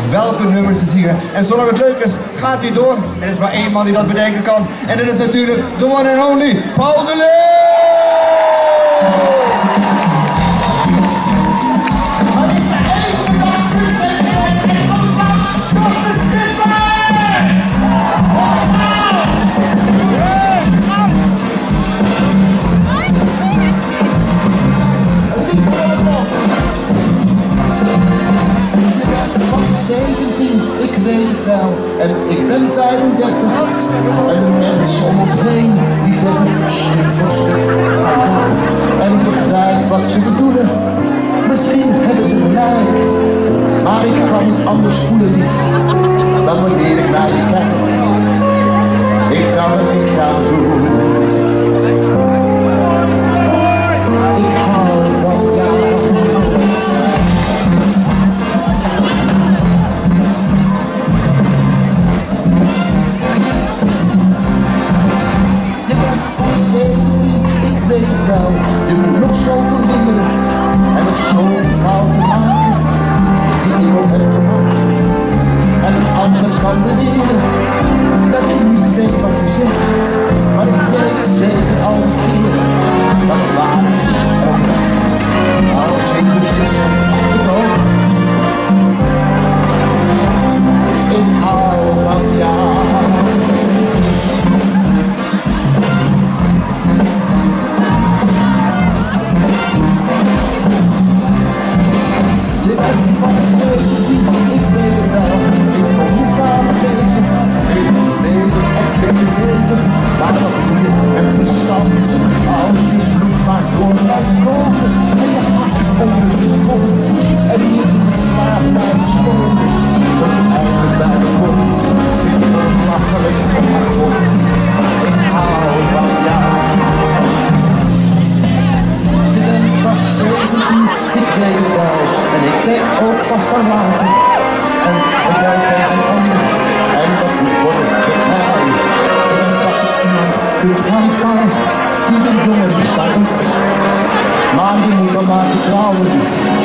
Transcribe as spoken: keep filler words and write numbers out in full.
welke nummers te zingen. En zolang het leuk is, gaat hij door. Er is maar één man die dat bedenken kan. En dat is natuurlijk de one and only Paul de Leeuw! Ik weet het wel, en ik ben vijfendertig. En de mensen om ons heen, die zeggen stuk voor stuk. En ik begrijp wat ze bedoelen, misschien hebben ze gelijk. Maar ik kan niet anders voelen, lief, dan wanneer ik naar je kijk. Ik kan er niks aan doen. Ik hou van jou. Je moet nog zoveel leren en nog zoveel fouten maken die iemand heeft gemaakt. En een ander kan beweren dat je niet weet wat je zegt, maar ik weet zeker al die keren dat het waar is oprecht. Als ik dus dit zegt, ik ook. Ik hou van jou. Maar dat doe je met verstand. Als je bloed maar door blijft komen en je hart onder je komt en je niet slaat bij het spoor, dat je eindelijk bij de komt. Het is wel makkelijk, maar toch, ik hou van jou. Je bent vast zeventien, ik weet het wel, en ik denk ook vast aan later. En jij bent een ander, en dat moet worden met mij. Kunt gaan vallen, die zijn jongen die staan ook. Maar je moet dan maar vertrouwen, lief.